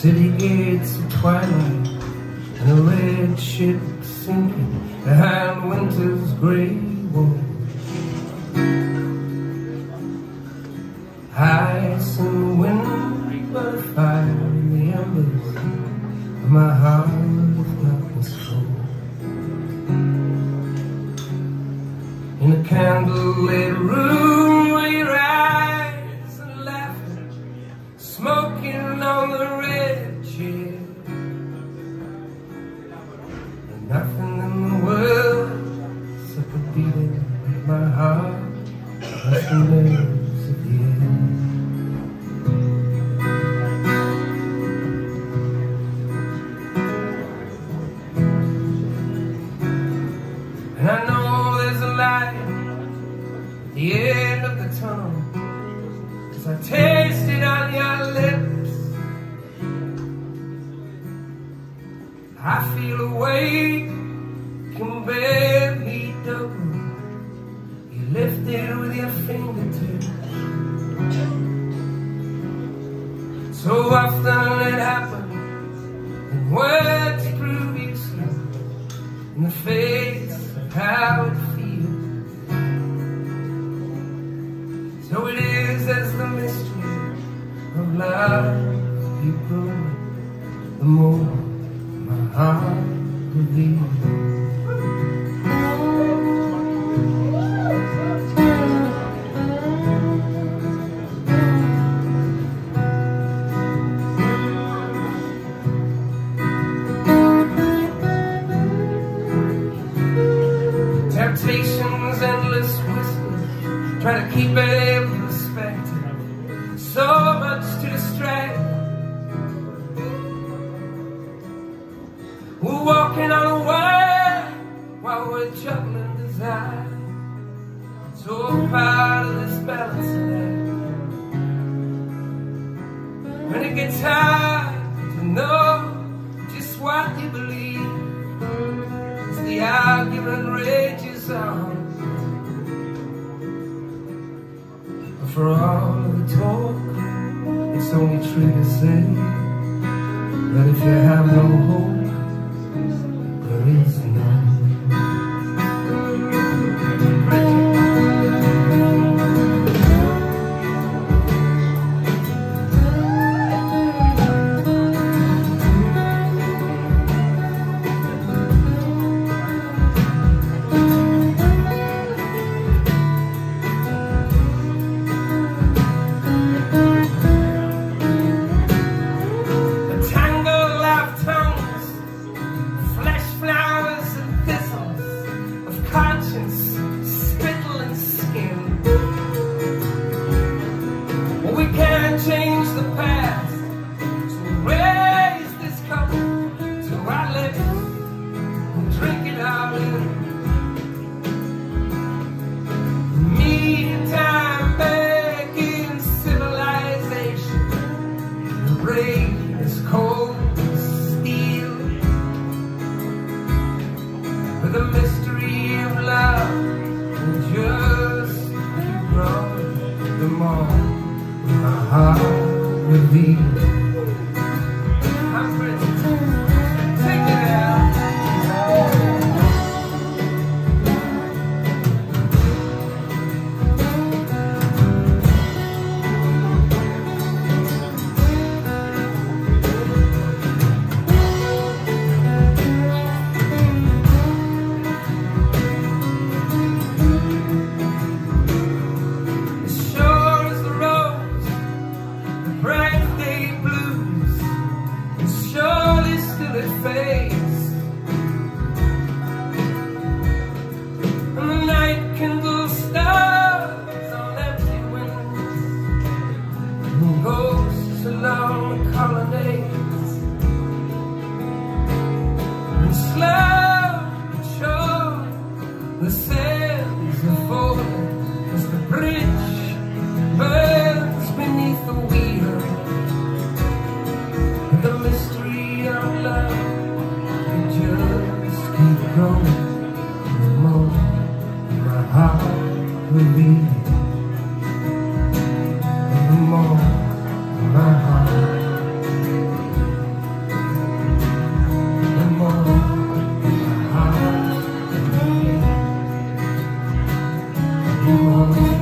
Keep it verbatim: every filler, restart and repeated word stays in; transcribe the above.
city gates at twilight, and a red ship sinking behind winter's grey wall. Ice and wind, but a fire in the embers of my heart of darkness full. In a candlelit room we rise and laugh, smoking on the red chair. And nothing in the world set the beating of my heart as the nerves again. And I know there's a light at the end of the tunnel, 'cause I taste it on your lips. I feel a weight can barely double. You lift it with your fingertips. So often it happens, and words prove useless in the face of how it feels. So it is as the mystery of love keeps growing, the more my heart reveals. Temptations, endless whispers, try to keep it in perspective. So much to distract. We're walking on a wire while we're juggling desire. It's all part of this balancing act. When it gets hard to know just what you believe, as the argument rages on. But for all of the talk, it's only true to say that if you have no hope, there is none. Change the past, so raise this cup to our lips and drink it out in. Meantime, back in civilization, the rain is cold as steel, but the mystery of love will just keep growing the more my heart revealed. I'm ready to take it out. Ghosts along the colonnades, and slow but sure the sands are falling as the bridge burns beneath the wheel. The mystery of love can just keep growing, the more my heart reveals, the more my heart home.